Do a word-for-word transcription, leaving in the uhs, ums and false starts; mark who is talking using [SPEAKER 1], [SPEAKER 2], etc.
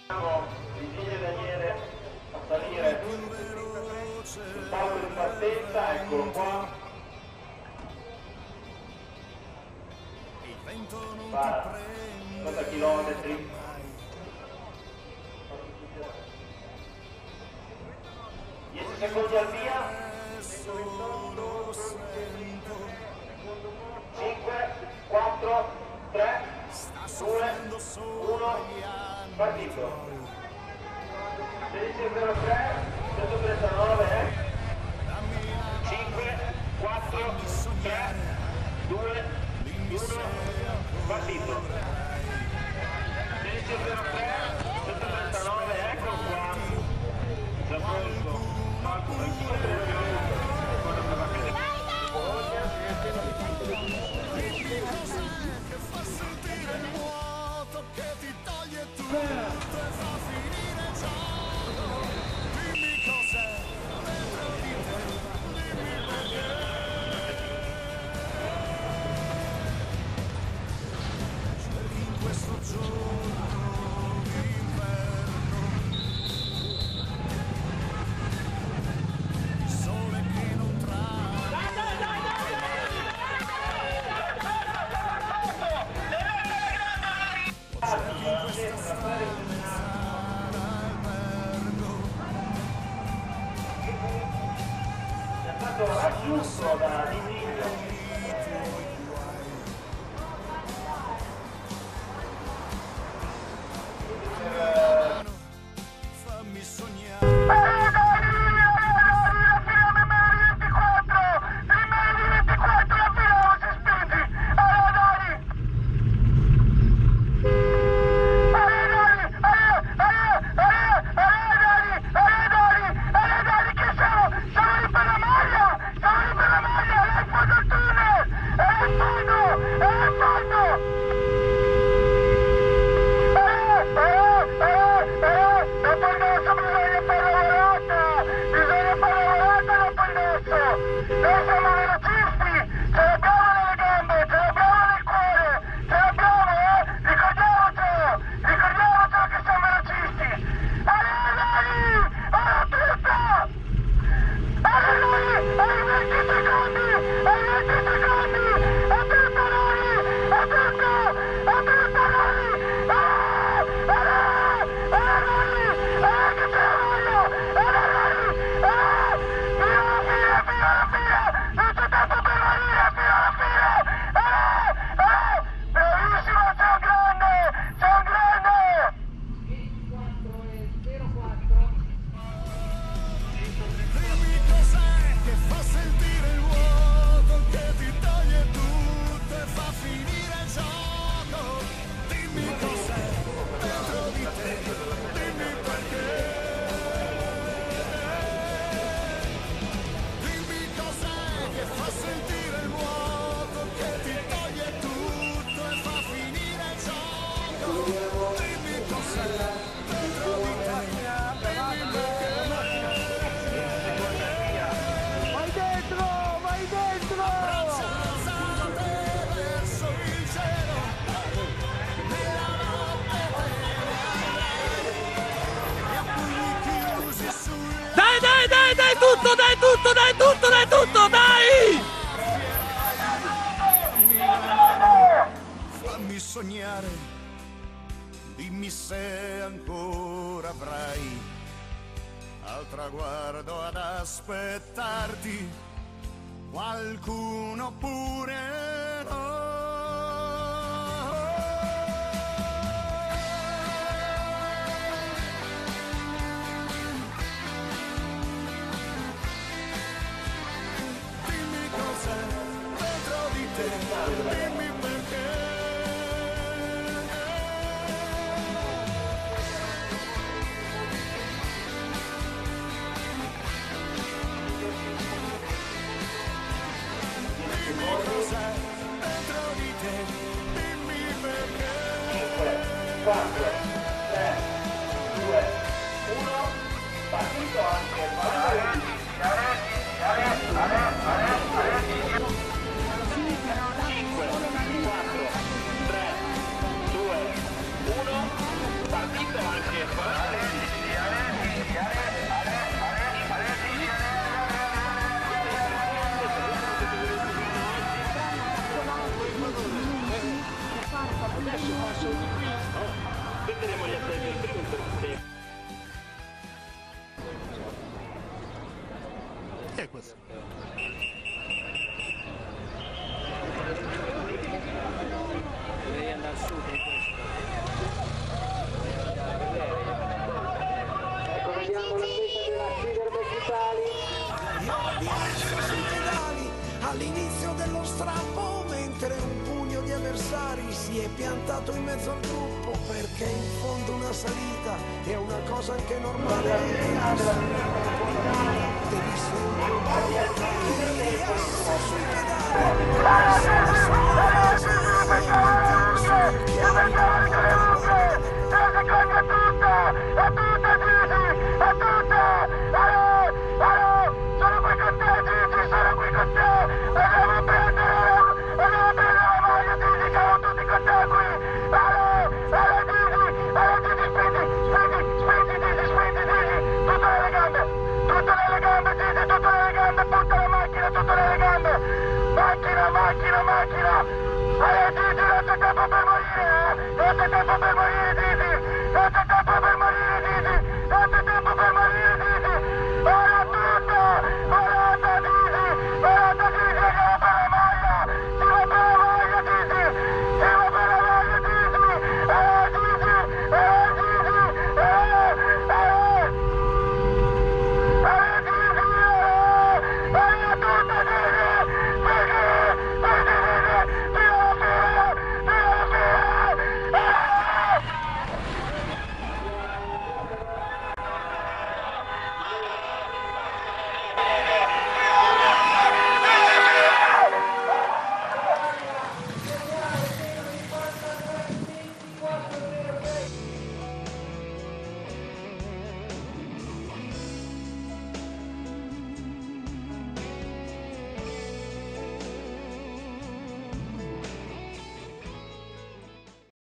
[SPEAKER 1] Vigile Daniele a salire sul palco di partenza, eccolo qua. Spara ottanta chilometri. dieci secondi al via. cinque, quattro, tre, due, uno, partito. sedici zero tre, centotrentanove, eh? cinque, quattro, tre, due, uno, partito. sedici zero tre, centotrentanove, ecco qua. Già pronto. Marco,
[SPEAKER 2] che fa sentire il vuoto che ti toglie tutto e fa finire il gioco. Dimmi cos'è dentro di te, dimmi perché. Cerchi in questo giorno d'inverno il sole che non trae. Dai, dai, dai, dai,
[SPEAKER 1] è stato raggiunto da Diviglio.
[SPEAKER 2] Fammi sognare.
[SPEAKER 3] tutto, dai tutto, dai tutto, dai tutto, dai!
[SPEAKER 2] Fammi sognare, dimmi se ancora avrai al traguardo ad aspettarti qualcuno pure no. Dimmi perché. Dimmi cos'è dentro di te. Dimmi perché.
[SPEAKER 1] cinque, quattro, tre, due, uno, partito anche Valentini. cinque, quattro, tre, due, uno, partito anche
[SPEAKER 2] Che è questo?
[SPEAKER 3] Devi andare su con questo.
[SPEAKER 1] Ecco, vediamo la festa della Ciderbeck Italy.
[SPEAKER 2] Io di essere sui pedali all'inizio dello strappo, mentre un pugno di avversari si è piantato in mezzo al gruppo, perché in fondo una salita è una cosa anche normale. Devi sempre devi essere sui pedali,
[SPEAKER 4] Tutte,